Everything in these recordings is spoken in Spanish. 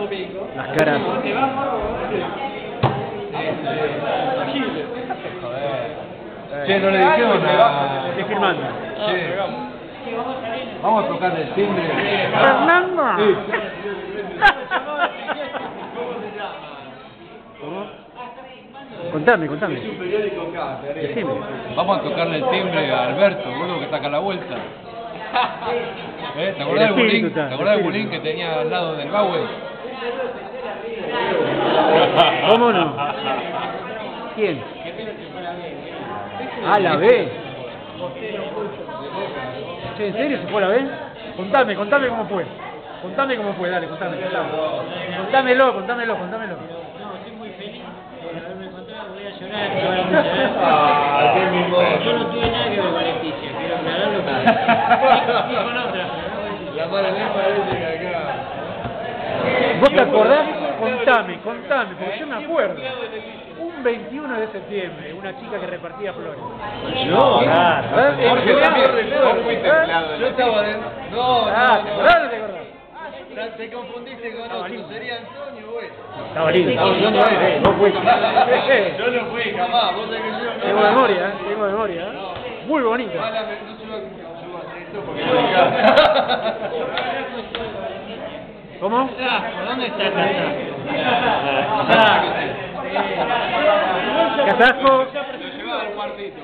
Las caras. Che, no le dijeron nada. Estoy filmando. Che, vamos a tocar el timbre. ¡Fernando! Sí. ¿Cómo? Contame. Decime. Vamos a tocarle el timbre a Alberto, boludo, que está acá a la vuelta. ¿Te acordás El del espíritu bulín? está, ¿Te acordás el del bulín que tenía al lado del Baue? ¿Cómo no? ¿Quién? Ah, la B. Che, ¿en serio se fue a la B? Contame cómo fue. Contame cómo fue, dale, contame. Contámelo. No, estoy muy feliz por haberme encontrado, voy a llorar. Qué mimoso. Yo no tuve nada que ver con Leticia, quiero aclararlo con otra. La madre mía parece que acá. ¿Vos te acordás? Contame, porque yo me acuerdo. Un 21 de septiembre, una chica que repartía flores. No, Jorge también vos fuiste empleado. Yo estaba de... No, ¿Te acordás o no te acordás? Te confundiste con otro, sería Antonio, güey. Estaba lindo. Yo no era. Vos fuiste. Yo no fui jamás, vos sabés que yo no. Tengo memoria. Muy bonita. No suba esto porque no me encanta. ¿Cómo? ¿Dónde está el casado? Casasco. Lo llevaba al cuartito.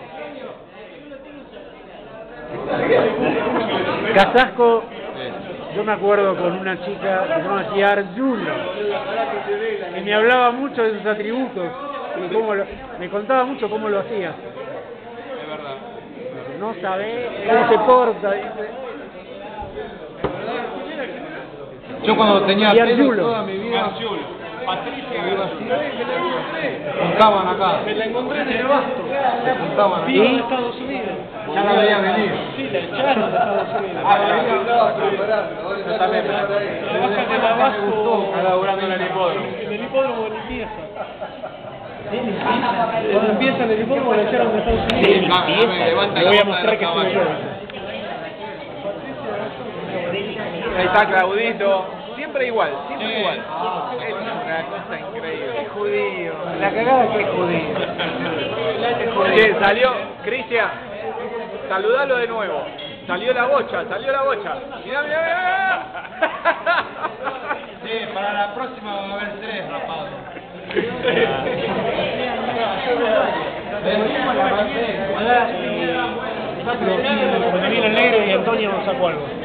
Casasco. Yo me acuerdo con una chica que se llama Arjuno, que me hablaba mucho de sus atributos y me contaba mucho cómo lo hacía. Es verdad. No sabe cómo se porta, dice. Yo cuando tenía Y pelo Arjulo. toda mi vida, Patricia iba así, juntaban acá. Me la encontré en el Abasto. Se juntaban acá. Vino de Estados Unidos. Ya la veía venir. Sí, la echaron de Estados Unidos. Yo también. Trabaja en el Abasto. Está laburando en el hipódromo. En el hipódromo de limpieza. Cuando empieza en el hipódromo la echaron de Estados Unidos. Le voy a mostrar que soy yo. Ahí está Claudito, siempre igual. Es una cosa increíble. Es judío. La cagada que es judío. Che, salió, Cristian, saludalo de nuevo. Salió la bocha. Mirá. Sí, para la próxima va a haber 3 rapados. Cuando vino el negro y Antonio sacó algo.